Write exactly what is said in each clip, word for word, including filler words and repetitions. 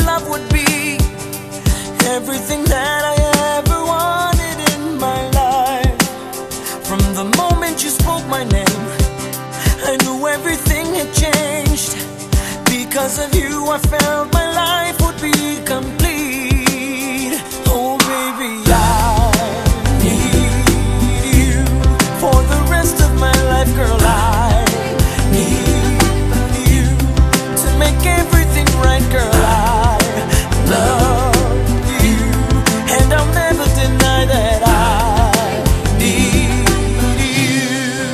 love would be everything that I ever wanted in my life. From the moment you spoke my name, I knew everything had changed. Because of you, I felt my life would be complete. Oh baby, I need you for the rest of my life, girl. I need you to make everything right, girl. I love you, and I'll never deny that I need you.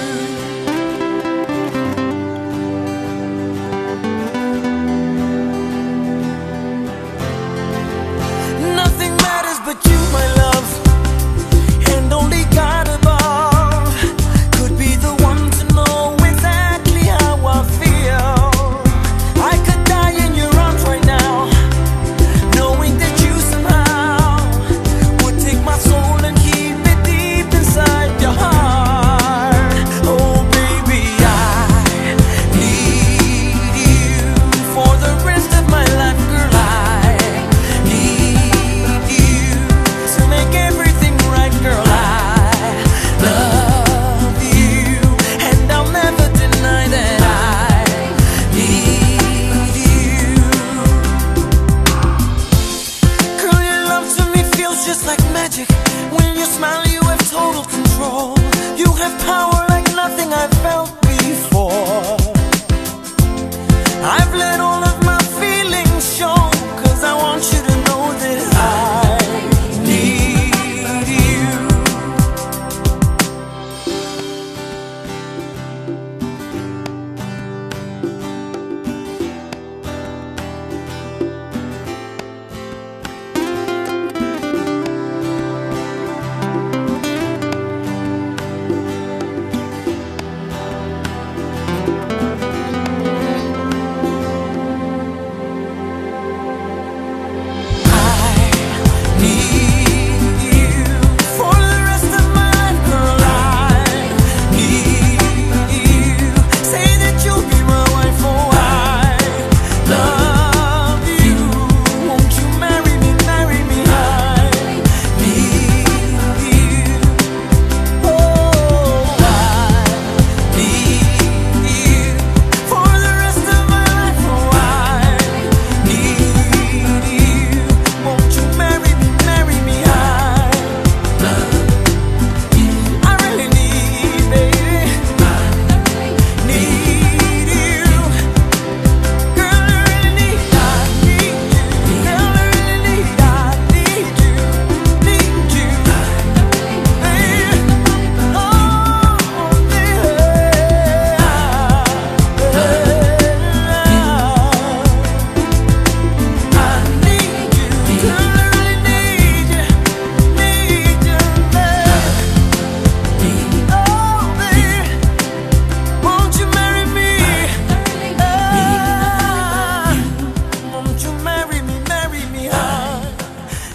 Nothing matters but you, my love, and only God above could be the one to know exactly how I feel. I could die in your arms right now, knowing that you somehow would take my soul and keep it deep inside your heart. Oh baby, I need you for the rest of my life, girl. I need you to make everything right, girl. I love you, and I'll never deny that I need you. Girl, your love to me feels just like magic. When you smile, you have total control. You have power like nothing I've felt before. I've let all of my feelings show, cause I want you to know that I need you.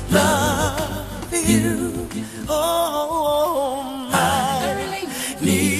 Love you, oh, I need